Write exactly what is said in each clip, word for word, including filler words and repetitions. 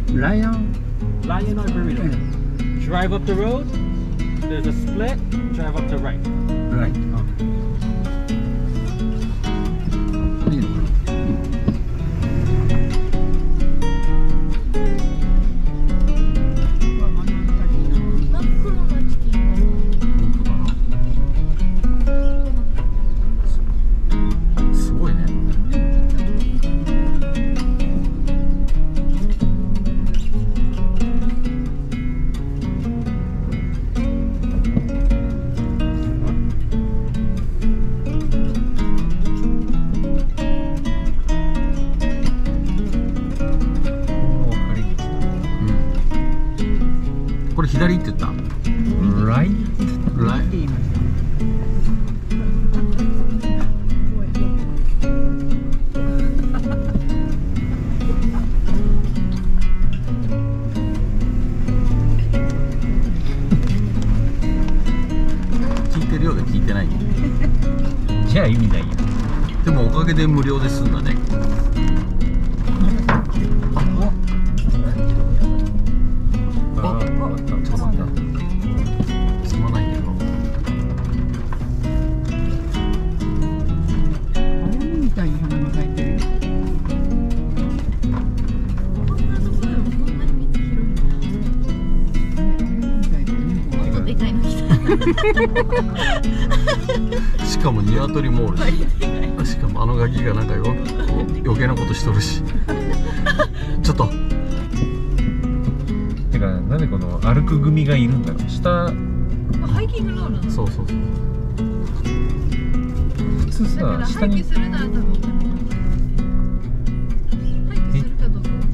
Lion. Lion or burrito? Yeah. Drive up the road. There's a split. Drive up the right. Right.いいのかな。これ左って言った？ ライライ聞いてるようで聞いてない。 じゃあ意味ないや。 でもおかげで無料で済んだね。しかも鶏もおるし、しかもあのガキがなんかよ余計なことしとるしちょっとてかなんでこの歩く組がいるんだろう。下ハイキングロードなの。 そうそうそう、 普通だからさ下にハイキするなら多分ハイキするかどうか一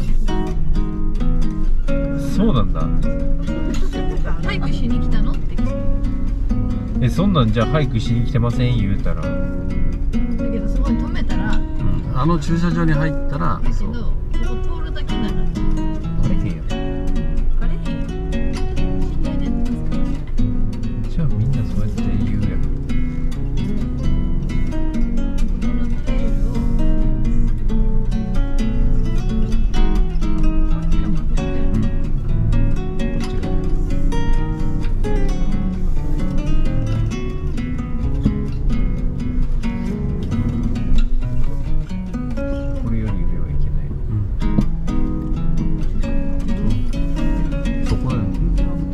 番大事。 そうなんだ。 ハイクしに来たのって聞く。 え、そんなんじゃあハイクしに来てません言うたら。 だけどそこに止めたら、 うん、あの駐車場に入ったらだけそうどここ通るだけならバレへんやん。 バレへんよ。信頼でやってますから。 じゃあみんなそうやって言うやん。 このトレイルをこっちが戻ってる。 こっちがこれより上はいけない。 そこだよね。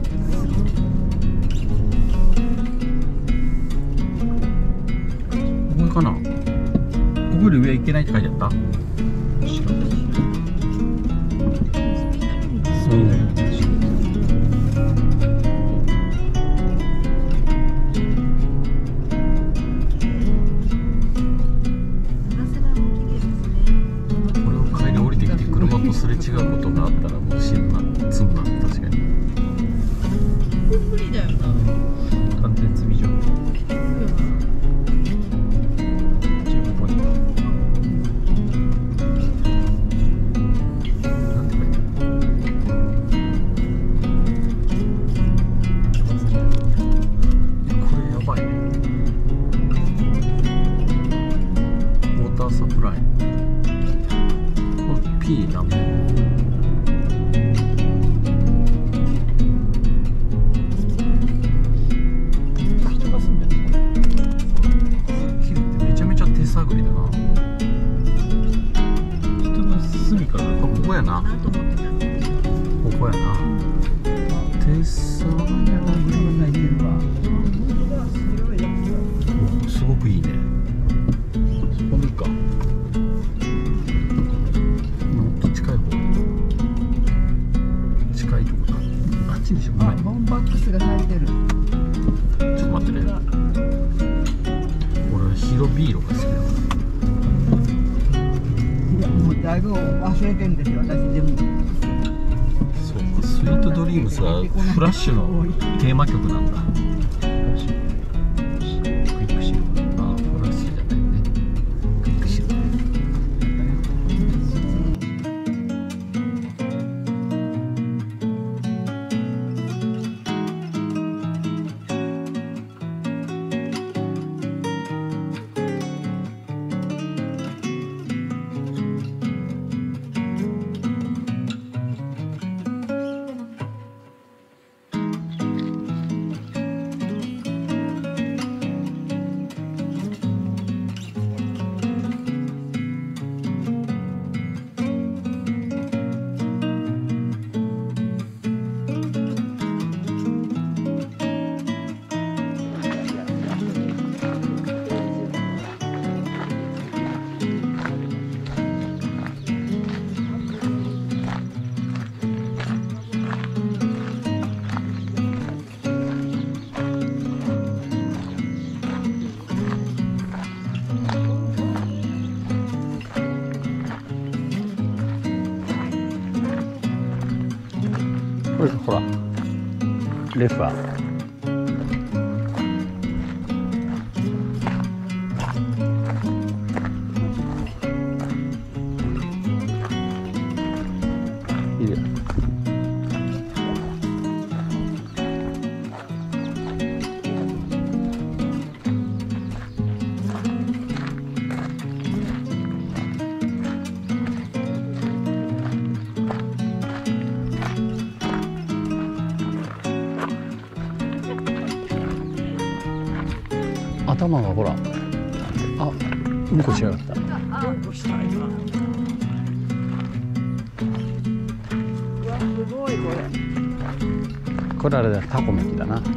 ここかな。ここより上行けないって書いてあった？ 知らない。 そうね。これを帰り降りてきて車とすれ違うことがあったらもう死ぬな、積むな、確かに。 無理だよな。 完全積み場。じゃあここになんて書いてある？ これやばいね。ウォーターサプライ。これ P なんで？ 人が住んでるのこれ。 切るってめちゃめちゃ手探りだな。 人の住みかがあ、ここやな。 なと思ってた。 ここやな。手探りやな。お、すごくいいね。そこ見るか。もっと近い方。近いとこだ。あっちにしよう。ごめん。 ボンバックスが咲いてる。 ちょっと待ってね。俺は白ビールが好きだから。 いやもうだいぶ忘れてるんですよ私でも。 そうか、スイートドリームスはフラッシュのテーマ曲なんだ。 クイックシルバー。 ああ、フラッシュじゃないね。クイックシルバー。 これほらレファー。いいね。頭がほら、あ、うんこしやがった。 うんこしたいわ。うわ、すごいこれ。 これあれだ、タコメキだな。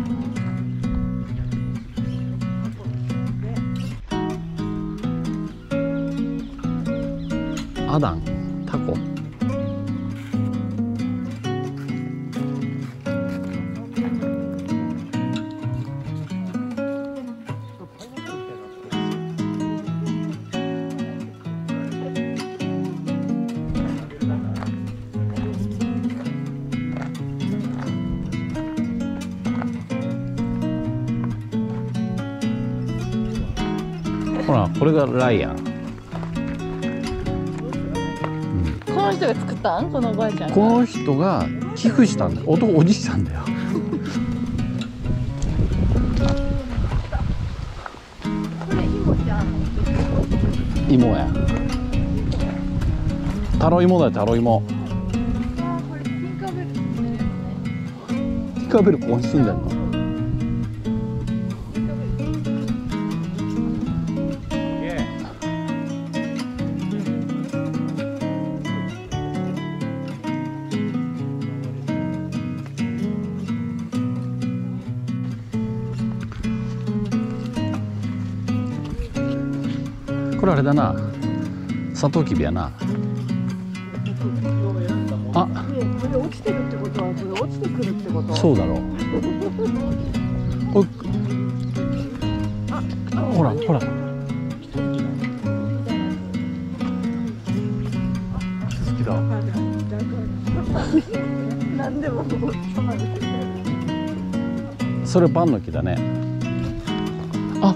アダン、タコ。ほら、これがライアン。 この人が作ったん？このおばあちゃんが。 この人が寄付したんだよ。男おじいさんだよ。 これイモちゃん。 芋や。タロイモだよ、タロイモ。 あー、これティンカーベルですね。 ティンカーベルここに住んでんの。これあれだな、サトウキビやな。あ、 これ落ちてるってことは、これ落ちてくるってこと。 そうだろう。これほらほら。好きだ。 なんでもそれパンの木だね。あ、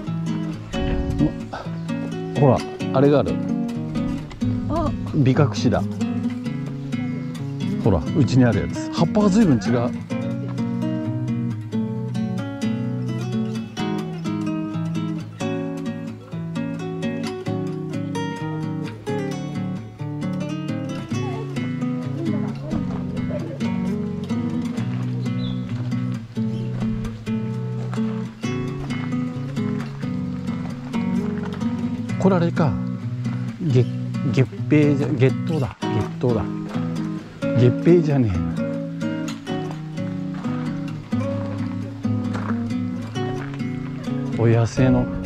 ほらあれがある。 あ、 ビカクシだ。ほらうちにあるやつ。葉っぱが随分違う。これあれか、月月餅じゃ月桃だ月桃だ月餅じゃねえな。お野生の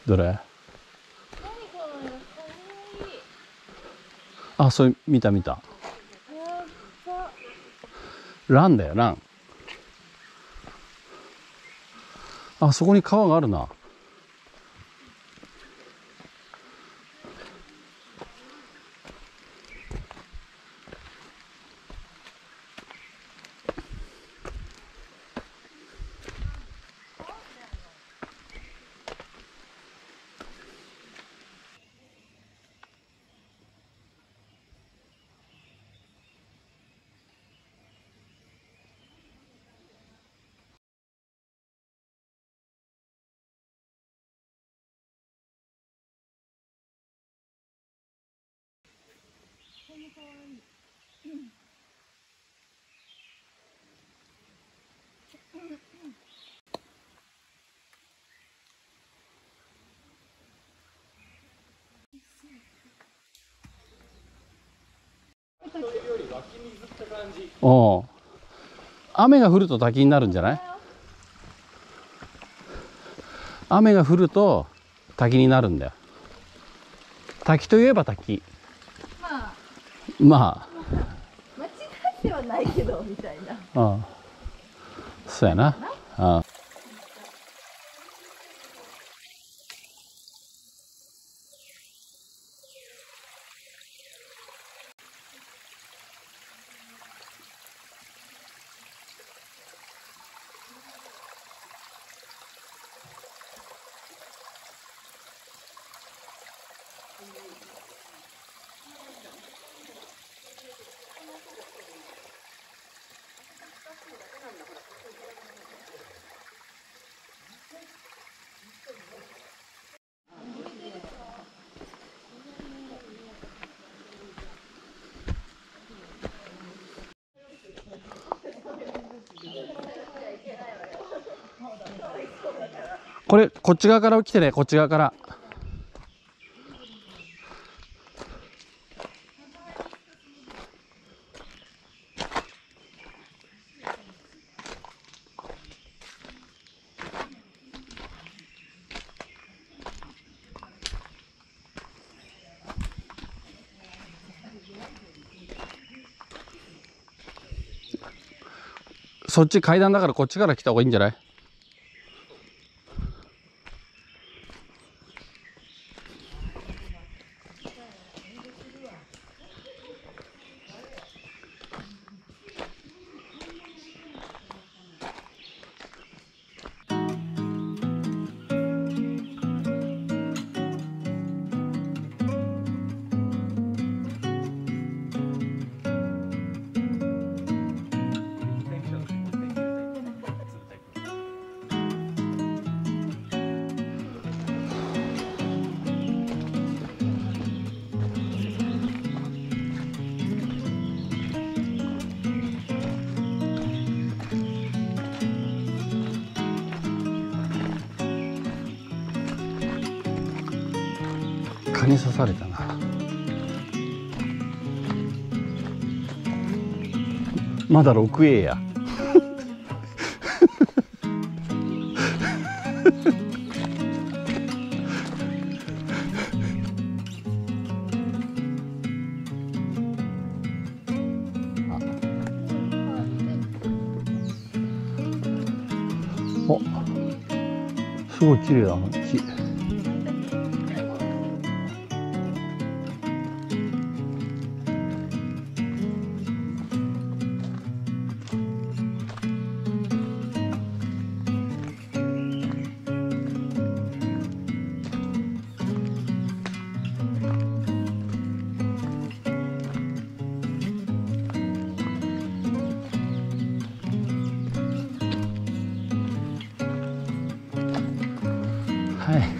どれ？ 何これ、かわいい。 あ、それ見た見た。 やっば。 ランだよ、ラン。あ、そこに川があるな。おう、雨が降ると滝になるんじゃない？雨が降ると滝になるんだよ。滝といえば滝。 まあ、 ま間違ってはないけどみたいな。 あ、うん、そうやな。ああ、これこっち側から来てね、こっち側から。そっち階段だからこっちから来た方がいいんじゃない？蚊に刺されたな。まだ ろくエー や。お、すごい綺麗だな木。はい。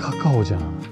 カカオじゃん。